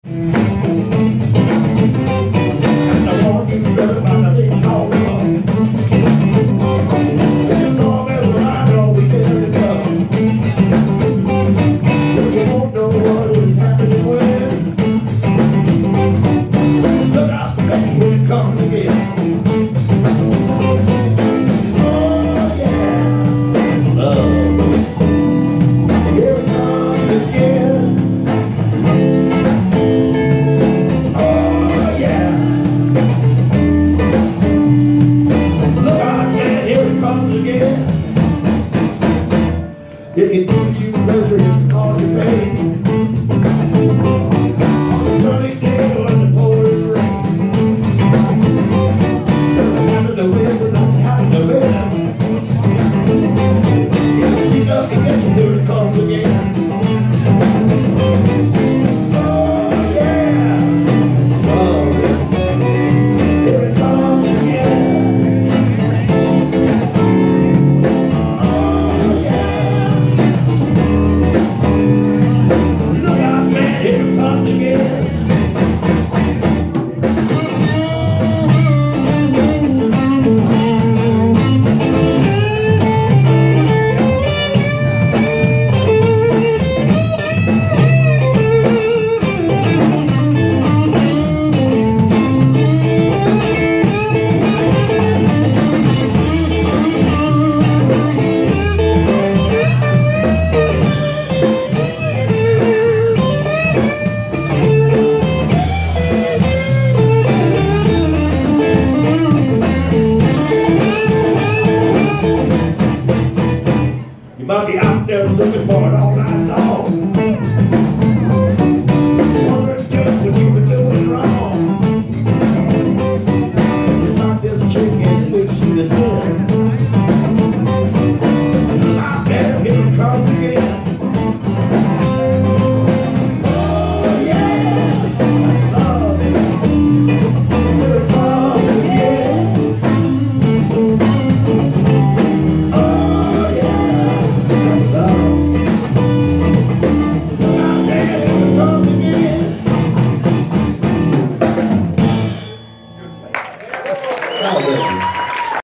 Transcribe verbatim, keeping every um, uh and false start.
And I want you to know about the big tall love. As long as I know we can love. You won't know what is happening when. Look out, baby, here it comes again. It can give you pleasure, it can cause you pain. On a sunny day or in the pouring rain. Nothing happens to win, but nothing happens to win. It'll sneak up and get you, here it comes again. Oh yeah, it's love. Here it comes again. Here it comes again.